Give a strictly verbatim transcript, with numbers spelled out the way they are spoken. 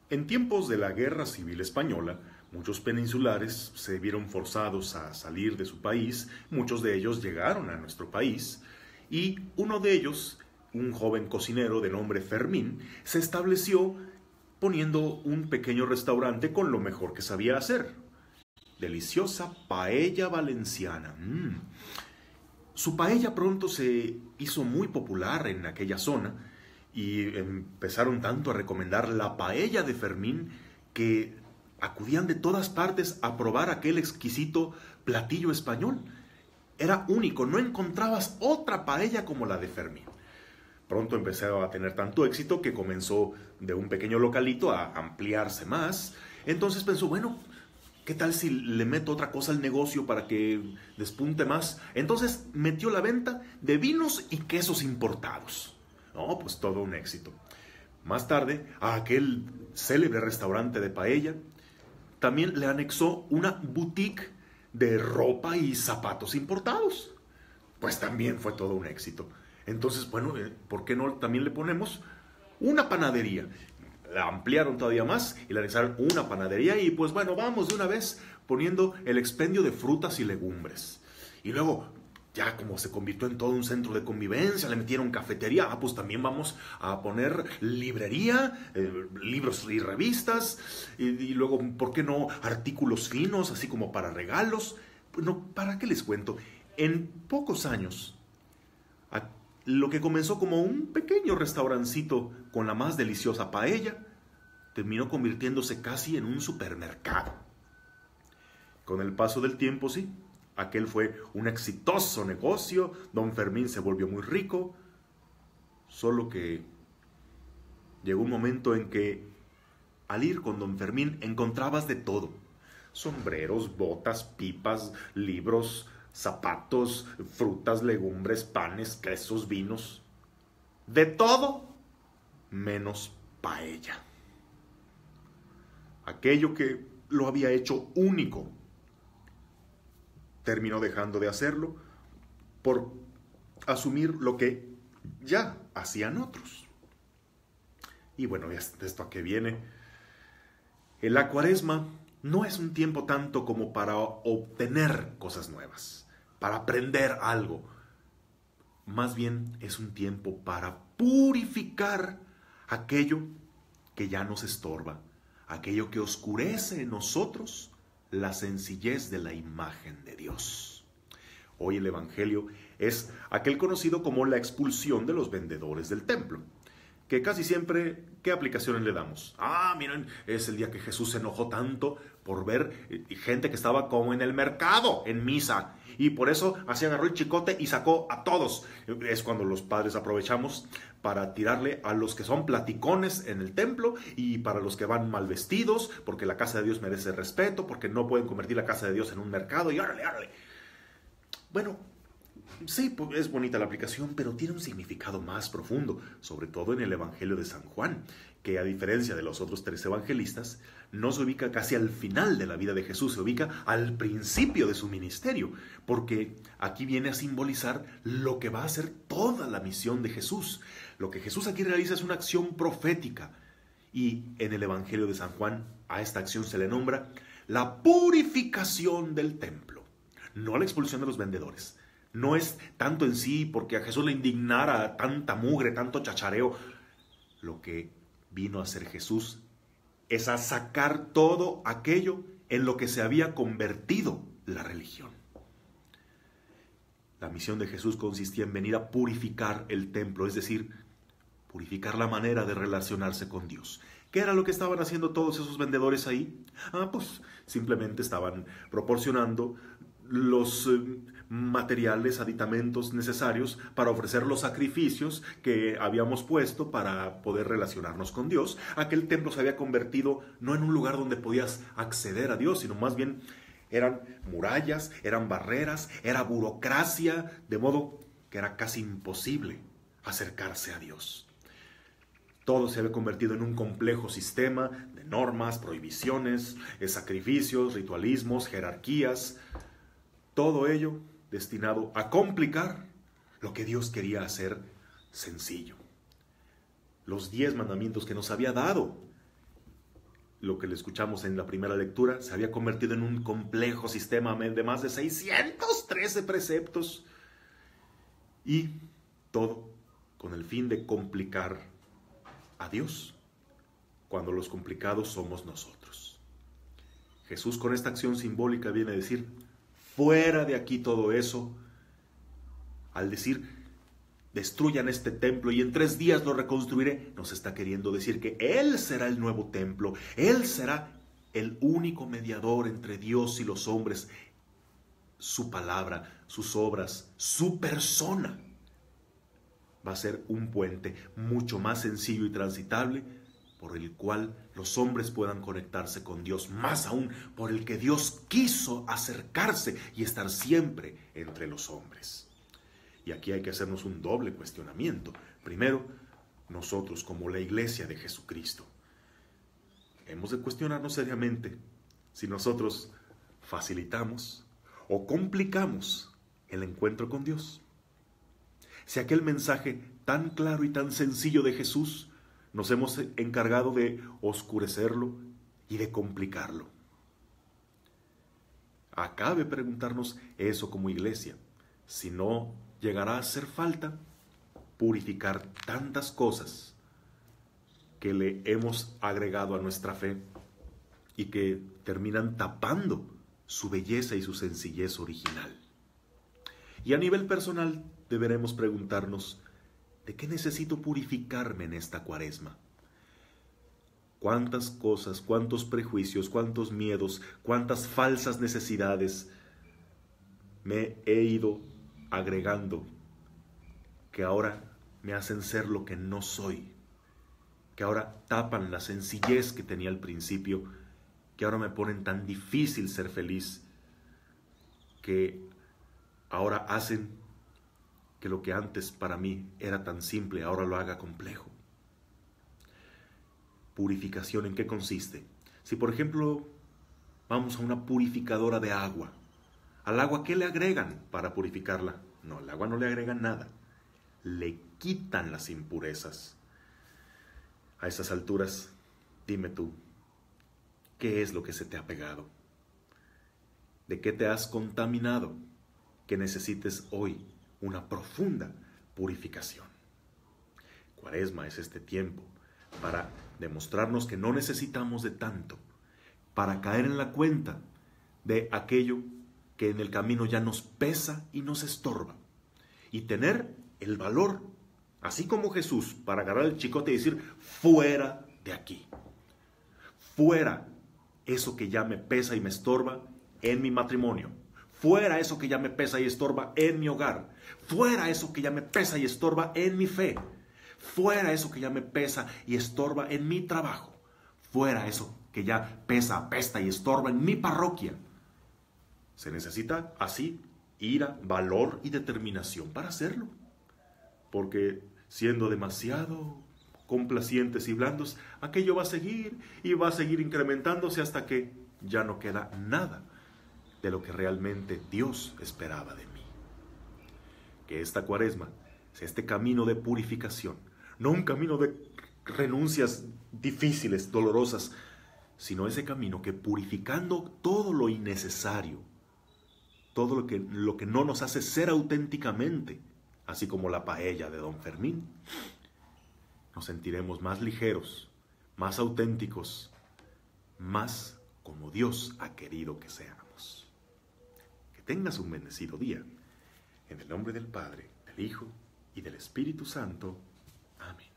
En tiempos de la Guerra Civil Española, muchos peninsulares se vieron forzados a salir de su país, muchos de ellos llegaron a nuestro país, y uno de ellos, un joven cocinero de nombre Fermín, se estableció poniendo un pequeño restaurante con lo mejor que sabía hacer. Deliciosa paella valenciana. Mm. Su paella pronto se hizo muy popular en aquella zona y empezaron tanto a recomendar la paella de Fermín que acudían de todas partes a probar aquel exquisito platillo español. Era único, no encontrabas otra paella como la de Fermín. Pronto empezó a tener tanto éxito que comenzó de un pequeño localito a ampliarse más. Entonces pensó, bueno, ¿qué tal si le meto otra cosa al negocio para que despunte más? Entonces metió la venta de vinos y quesos importados. No, pues todo un éxito. Más tarde, a aquel célebre restaurante de paella, también le anexó una boutique de ropa y zapatos importados. Pues también fue todo un éxito. Entonces, bueno, ¿por qué no también le ponemos una panadería? La ampliaron todavía más y le anexaron una panadería y pues bueno, vamos de una vez poniendo el expendio de frutas y legumbres. Y luego, ya como se convirtió en todo un centro de convivencia, le metieron cafetería, ah, pues también vamos a poner librería, eh, libros y revistas, y, y luego, ¿por qué no artículos finos, así como para regalos? Pues no, ¿para qué les cuento? En pocos años, a, lo que comenzó como un pequeño restaurancito con la más deliciosa paella, terminó convirtiéndose casi en un supermercado. Con el paso del tiempo, sí, aquel fue un exitoso negocio, don Fermín se volvió muy rico, solo que llegó un momento en que al ir con don Fermín encontrabas de todo: sombreros, botas, pipas, libros, zapatos, frutas, legumbres, panes, quesos, vinos, de todo menos paella. Aquello que lo había hecho único terminó dejando de hacerlo por asumir lo que ya hacían otros. Y bueno, de esto a qué viene. La Cuaresma no es un tiempo tanto como para obtener cosas nuevas, para aprender algo. Más bien es un tiempo para purificar aquello que ya nos estorba, aquello que oscurece en nosotros la sencillez de la imagen de Dios. Hoy el Evangelio es aquel conocido como la expulsión de los vendedores del templo, que casi siempre, ¿qué aplicaciones le damos? Ah, miren, es el día que Jesús se enojó tanto por ver gente que estaba como en el mercado, en misa, y por eso así agarró el chicote y sacó a todos. Es cuando los padres aprovechamos para tirarle a los que son platicones en el templo y para los que van mal vestidos, porque la casa de Dios merece respeto, porque no pueden convertir la casa de Dios en un mercado, y órale, órale. Bueno, sí, es bonita la aplicación, pero tiene un significado más profundo, sobre todo en el Evangelio de San Juan, que a diferencia de los otros tres evangelistas, no se ubica casi al final de la vida de Jesús, se ubica al principio de su ministerio, porque aquí viene a simbolizar lo que va a ser toda la misión de Jesús. Lo que Jesús aquí realiza es una acción profética, y en el Evangelio de San Juan a esta acción se le nombra la purificación del templo, no la expulsión de los vendedores. No es tanto en sí porque a Jesús le indignara tanta mugre, tanto chachareo. Lo que vino a hacer Jesús es a sacar todo aquello en lo que se había convertido la religión. La misión de Jesús consistía en venir a purificar el templo, es decir, purificar la manera de relacionarse con Dios. ¿Qué era lo que estaban haciendo todos esos vendedores ahí? Ah, pues simplemente estaban proporcionando los eh, materiales, aditamentos necesarios para ofrecer los sacrificios que habíamos puesto para poder relacionarnos con Dios. Aquel templo se había convertido no en un lugar donde podías acceder a Dios, sino más bien eran murallas, eran barreras, era burocracia, de modo que era casi imposible acercarse a Dios. Todo se había convertido en un complejo sistema de normas, prohibiciones, sacrificios, ritualismos, jerarquías. Todo ello destinado a complicar lo que Dios quería hacer sencillo. Los diez mandamientos que nos había dado lo que le escuchamos en la primera lectura, se había convertido en un complejo sistema de más de seiscientos trece preceptos. Y todo con el fin de complicar a Dios, cuando los complicados somos nosotros. Jesús con esta acción simbólica viene a decir, fuera de aquí todo eso, al decir, destruyan este templo y en tres días lo reconstruiré, nos está queriendo decir que Él será el nuevo templo, Él será el único mediador entre Dios y los hombres, su palabra, sus obras, su persona. Va a ser un puente mucho más sencillo y transitable por el cual los hombres puedan conectarse con Dios, más aún por el que Dios quiso acercarse y estar siempre entre los hombres. Y aquí hay que hacernos un doble cuestionamiento. Primero, nosotros como la iglesia de Jesucristo, hemos de cuestionarnos seriamente si nosotros facilitamos o complicamos el encuentro con Dios. Si aquel mensaje tan claro y tan sencillo de Jesús nos hemos encargado de oscurecerlo y de complicarlo. Acabe preguntarnos eso como iglesia, si no llegará a hacer falta purificar tantas cosas que le hemos agregado a nuestra fe y que terminan tapando su belleza y su sencillez original. Y a nivel personal deberemos preguntarnos, ¿de qué necesito purificarme en esta cuaresma? ¿Cuántas cosas, cuántos prejuicios, cuántos miedos, cuántas falsas necesidades me he ido agregando que ahora me hacen ser lo que no soy, que ahora tapan la sencillez que tenía al principio, que ahora me ponen tan difícil ser feliz, que ahora hacen que lo que antes para mí era tan simple, ahora lo haga complejo? ¿Purificación en qué consiste? Si por ejemplo vamos a una purificadora de agua, ¿al agua qué le agregan para purificarla? No, al agua no le agregan nada, le quitan las impurezas. A esas alturas, dime tú, ¿qué es lo que se te ha pegado? ¿De qué te has contaminado que necesites hoy una profunda purificación? Cuaresma es este tiempo para demostrarnos que no necesitamos de tanto, para caer en la cuenta de aquello que en el camino ya nos pesa y nos estorba, y tener el valor, así como Jesús, para agarrar el chicote y decir, fuera de aquí, fuera eso que ya me pesa y me estorba en mi matrimonio, fuera eso que ya me pesa y estorba en mi hogar, fuera eso que ya me pesa y estorba en mi fe, fuera eso que ya me pesa y estorba en mi trabajo, fuera eso que ya pesa, apesta y estorba en mi parroquia. Se necesita así ira, valor y determinación para hacerlo, porque siendo demasiado complacientes y blandos, aquello va a seguir y va a seguir incrementándose hasta que ya no queda nada de lo que realmente Dios esperaba de mí. Que esta cuaresma sea este camino de purificación, no un camino de renuncias difíciles, dolorosas, sino ese camino que purificando todo lo innecesario, todo lo que, lo que no nos hace ser auténticamente, así como la paella de Don Fermín, nos sentiremos más ligeros, más auténticos, más como Dios ha querido que seamos. Que tengas un bendecido día. En el nombre del Padre, del Hijo y del Espíritu Santo. Amén.